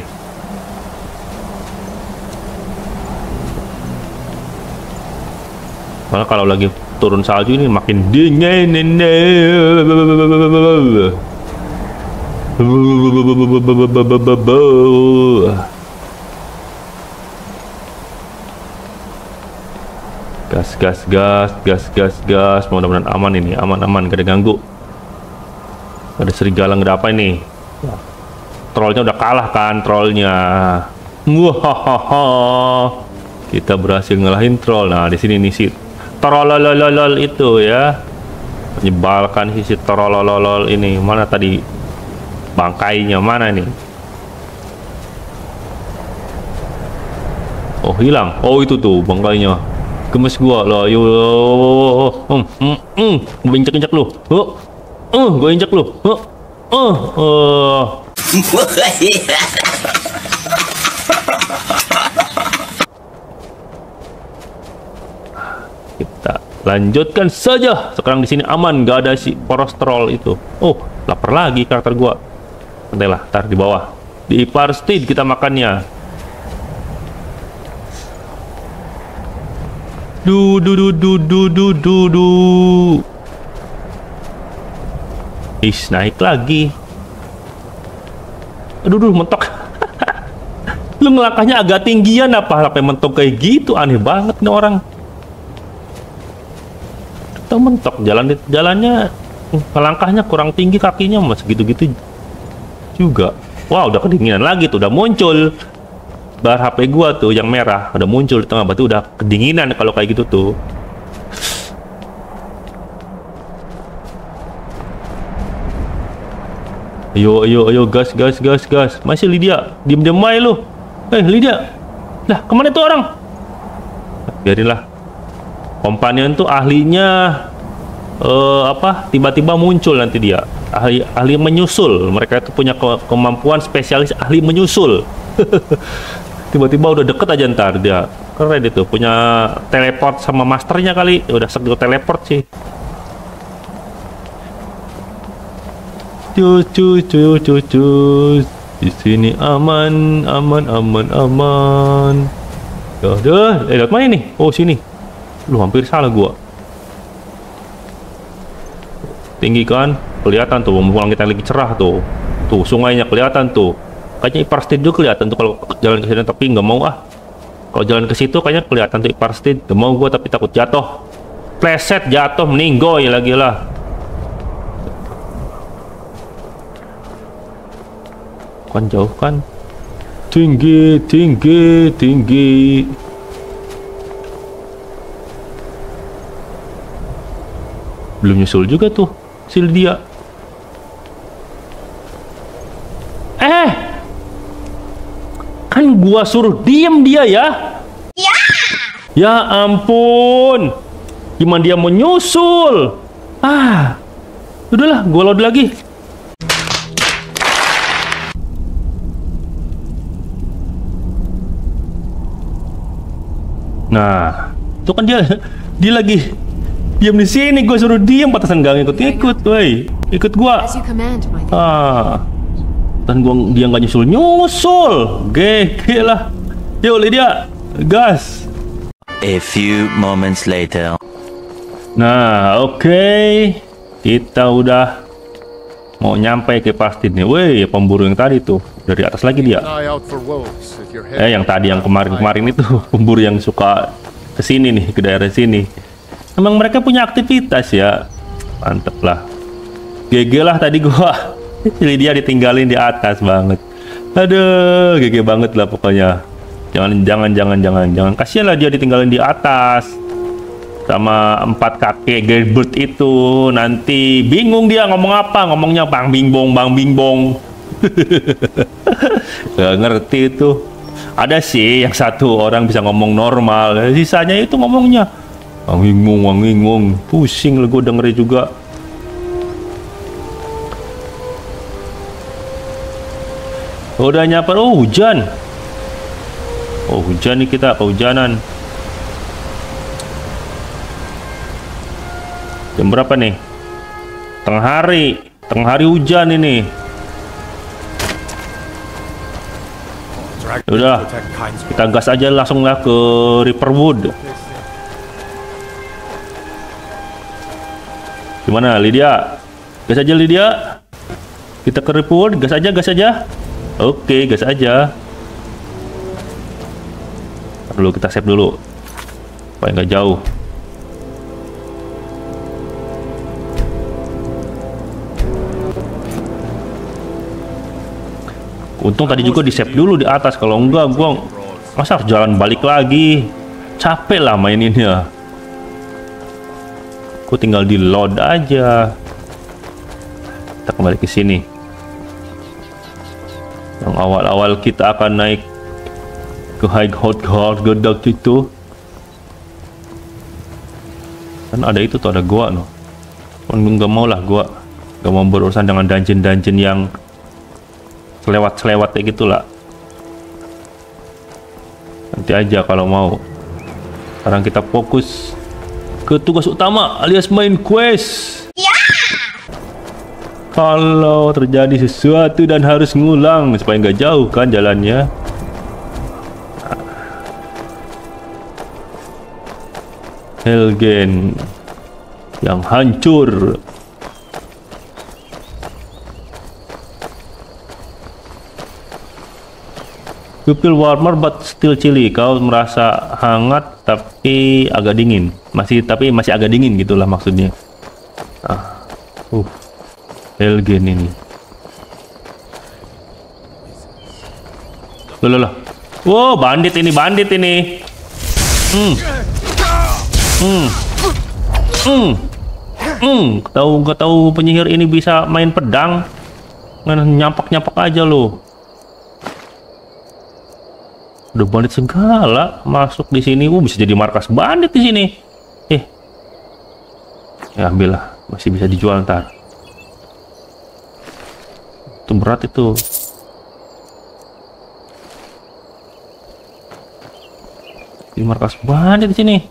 Karena kalau lagi turun salju ini makin dingin. Gas. Mudah-mudahan aman ini, aman, gak ada ganggu. Ada serigala, nggak ada apa ini. Trollnya udah kalah kan, trollnya. Wah, kita berhasil ngalahin troll. Nah di sini nih si Trollololol itu ya, menyebalkan si Trollololol ini. Mana tadi bangkainya, mana nih? hilang. Oh itu tuh bangkainya. Gemes gua lah. Yo. Gua injek lu. Gua injek lu. Kita lanjutkan saja. Sekarang di sini aman, nggak ada si poros troll itu. Oh, lapar lagi karakter gua. Nanti lah, tar di bawah. Di Farstead kita makannya. Du. Is naik lagi. Aduh, mentok. Lu ngelangkahnya agak tinggian apa? Sampai mentok kayak gitu, aneh banget nih orang. Atau mentok jalannya langkahnya kurang tinggi, kakinya mas gitu-gitu juga. Wah, udah kedinginan lagi tuh, udah muncul bar HP gua tuh yang merah, udah muncul di tengah, berarti udah kedinginan kalau kayak gitu tuh. Ayo gas. Masih Lydia, diem aja lu. Lydia. Lah, kemana tuh orang? Biarinlah. Kompanion tuh ahlinya tiba-tiba muncul nanti dia. Ahli menyusul. Mereka itu punya kemampuan spesialis ahli menyusul. Tiba-tiba udah deket aja ntar dia. Keren itu, punya teleport sama masternya kali. Udah segel teleport sih. Cuy. Di sini aman. Lihat mana nih? Oh, sini. Lu hampir salah gua. Tinggi kan? Kelihatan tuh, mumpung kita lagi cerah tuh. Tuh, sungainya kelihatan tuh. Kayaknya Farstead juga kelihatan tuh kalau jalan ke sini, tapi nggak mau ah. Kalau jalan ke situ kayaknya kelihatan tuh Farstead. Nggak mau gua, tapi takut jatuh. Pleset jatuh meninggoy lagi lah. Kan jauh kan? Tinggi. Belum nyusul juga tuh si Lydia. Kan gua suruh diem dia ya. Ya ampun, gimana dia mau nyusul? Udahlah, gua load lagi. Nah, itu kan dia lagi diam di sini, gue suruh diam, patasan gak ngikut, woi. Ikut gua. Dan dia nggak nyusul. GG lah. Yuk Lydia, gas. A few moments later. Nah, oke. Kita udah mau nyampe ke Farstead nih. Woi, pemburu yang tadi tuh. Dari atas lagi dia. Yang tadi, yang kemarin itu pemburu yang suka kesini nih, ke daerah sini. Emang mereka punya aktivitas ya. Mantep lah. GG lah tadi gua. Lydia ditinggalin di atas banget. Aduh, GG banget lah pokoknya. Jangan. Kasihan lah dia ditinggalin di atas sama 4 kakek Gilbert itu. Nanti bingung dia ngomong apa. Ngomongnya bang bingbong. Gak ngerti itu. Ada sih yang satu orang bisa ngomong normal, sisanya itu ngomongnya bang bingbong. Pusing lah gue denger juga. Udah nyapa. Oh, hujan nih, kita kehujanan. Jam berapa nih? Tengah hari hujan ini. Udah, kita gas aja langsung lah ke Riverwood. Gimana Lydia? Gas aja Lydia. Kita ke Riverwood, gas aja. Oke, gas aja. Dulu kita save dulu supaya nggak jauh. Untung tadi juga di save dulu di atas, kalau enggak gua masa harus jalan balik lagi, capek lah maininnya. Aku tinggal di load aja. Kita kembali ke sini. Yang awal-awal kita akan naik ke high hot gedak itu. Kan ada itu tuh, ada gua no. Nggak mau lah gua, nggak mau berurusan dengan dungeon yang selewat kayak gitulah. Nanti aja kalau mau. Sekarang kita fokus ke tugas utama alias main quest. Kalau terjadi sesuatu dan harus ngulang supaya nggak jauh kan jalannya. Helgen yang hancur. You feel warmer but still chilly. Kau merasa hangat tapi agak dingin. Masih agak dingin gitulah maksudnya. Helgen ini. Loh. Wow, bandit ini. Nggak tahu penyihir ini bisa main pedang. Nyampak aja lo. Udah bandit segala masuk di sini. Bisa jadi markas bandit di sini. Ya ambillah, masih bisa dijual ntar. Itu berat itu. Di markas bandit di sini.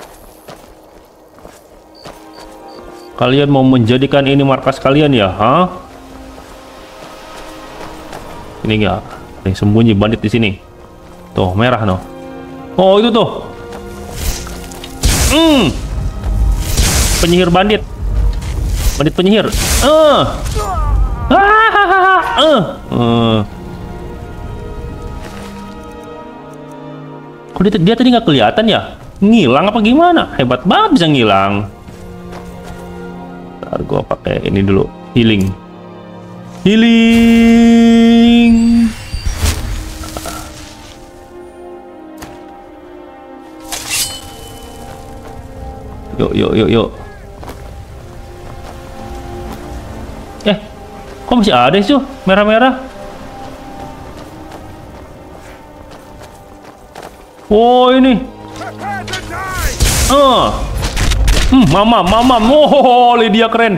Kalian mau menjadikan ini markas kalian ya, Ini enggak. Ada yang sembunyi bandit di sini. Tuh, merah no. Oh, itu tuh. Penyihir bandit. Bandit penyihir. Kok dia tadi nggak kelihatan ya? Ngilang apa gimana? Hebat banget bisa ngilang. Ntar gua pakai ini dulu, healing. Yuk. Kok masih ada sih merah-merah? Oh ini. Mama. Oh, Lydia keren.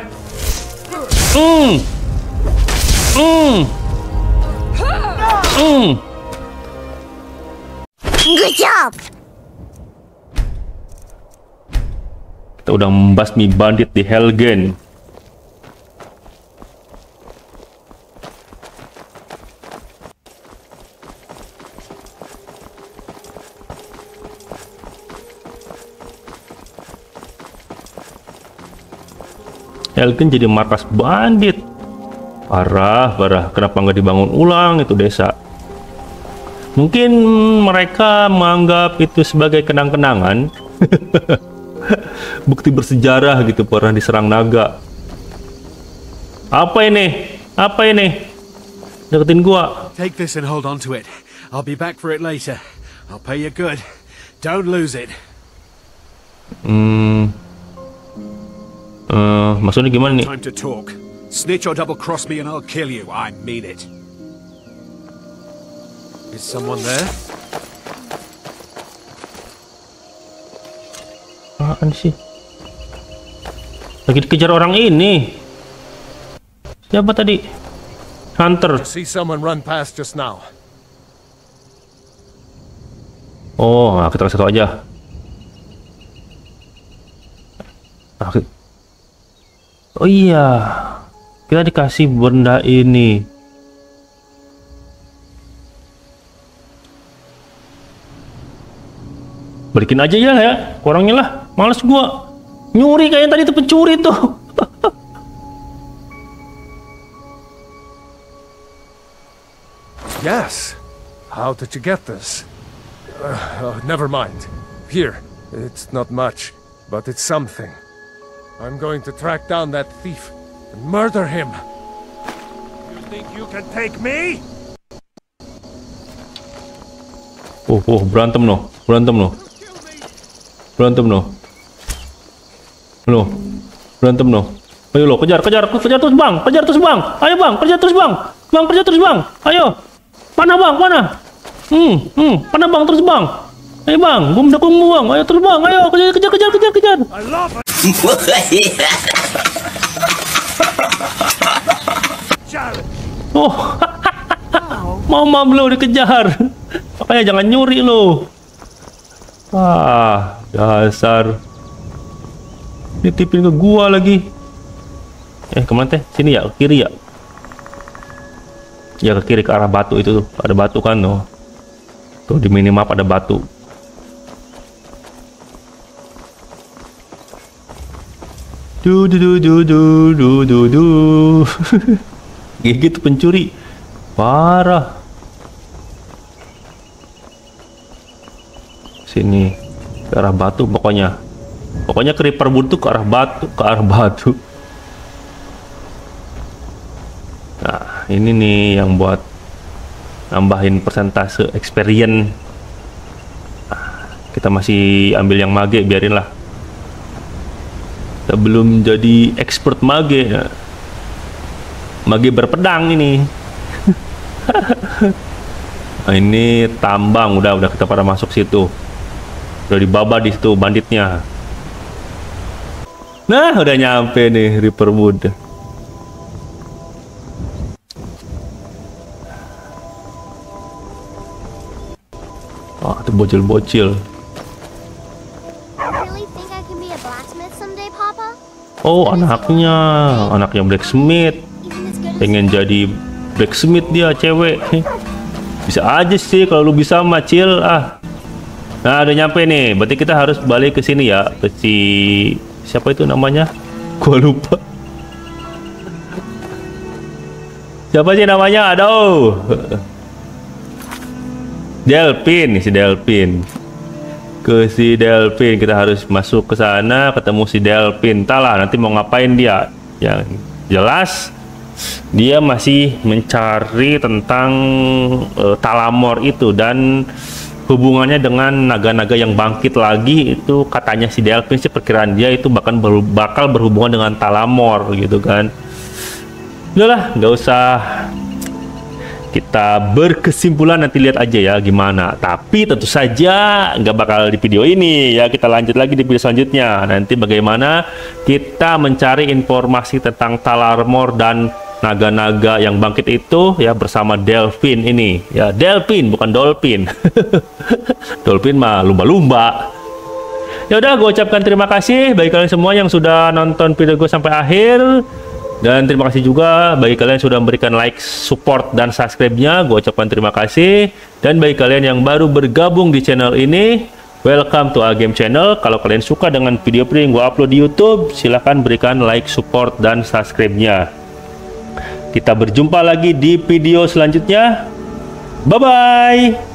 Good job. Kita udah membasmi bandit di Helgen. Helgen jadi markas bandit. Parah. Kenapa nggak dibangun ulang itu desa? Mungkin mereka menganggap itu sebagai kenang-kenangan. Bukti bersejarah gitu, pernah diserang naga. Apa ini? Deketin gua. Take this and hold on to it. I'll be back for it later. I'll pay you good. Don't lose it. Maksudnya gimana nih? Time to talk. Snitch or double cross me and I'll kill you. I mean it. Is someone there? Apaan sih? Lagi dikejar orang ini. Siapa tadi? Hunter. I see someone run past just now. Oh, kita kasih tau aja. Oh iya, kita dikasih benda ini. Balikin aja ya, orangnya lah. Males gua nyuri kayak tadi tuh, pencuri tuh. Yes. How did you get this? Never mind. Here, it's not much, but it's something. I'm going to track down that thief and murder him. You think you can take me? Berantem no. Berantem no. Ayo lo, kejar terus bang. Ayo bang, kejar terus bang. Ayo. Mana bang, mana? Mana bang, terus bang. Ayo bang, gue mendukungmu bang. Ayo terus bang, ayo kejar. Oh, mama lo dikejar. Makanya jangan nyuri lo. Ah, dasar. Nitipin ke gua lagi. Kemana teh? Sini ya, ke kiri ya? Ya ke kiri, ke arah batu itu tuh. Ada batu kan tuh. Tuh di minimap ada batu. Gigi tuh pencuri. Parah. Sini ke arah batu pokoknya. Pokoknya creeper buntu ke arah batu. Nah, ini nih yang buat nambahin persentase experience. Kita masih ambil yang mage, biarin lah. Kita belum jadi expert mage. Mage berpedang ini. Nah, ini tambang, udah kita pada masuk situ. Udah dibaba di situ banditnya. Nah, udah nyampe nih Reaperwood. Oh, itu bocil-bocil. Oh, anaknya blacksmith. Pengen jadi blacksmith dia, cewek. Bisa aja sih kalau lu bisa macil. Nah, udah nyampe nih. Berarti kita harus balik ke sini ya, ke si siapa itu namanya? Gua lupa. Siapa sih namanya? Aduh. Delphin, si Delphin. Ke si Delphin kita harus masuk ke sana, ketemu si Delphin. Entahlah nanti mau ngapain dia. Yang jelas dia masih mencari tentang Thalamor itu dan hubungannya dengan naga-naga yang bangkit lagi. Itu katanya si Delphin sih, perkiraan dia itu bakal berhubungan dengan Thalamor gitu kan. Udahlah, nggak usah kita berkesimpulan, nanti lihat aja ya gimana. Tapi tentu saja nggak bakal di video ini ya, kita lanjut lagi di video selanjutnya. Nanti bagaimana kita mencari informasi tentang Thalamor dan naga-naga yang bangkit itu ya bersama Delphin ini ya. Delphin bukan dolphin. Dolphin mah lumba-lumba. Ya udah, gue ucapkan terima kasih bagi kalian semua yang sudah nonton video gue sampai akhir, dan terima kasih juga bagi kalian yang sudah memberikan like, support, dan subscribe-nya. Gue ucapkan terima kasih. Dan bagi kalian yang baru bergabung di channel ini, welcome to Agame Channel. Kalau kalian suka dengan video-video yang gue upload di YouTube, silahkan berikan like, support, dan subscribe-nya. Kita berjumpa lagi di video selanjutnya. Bye-bye.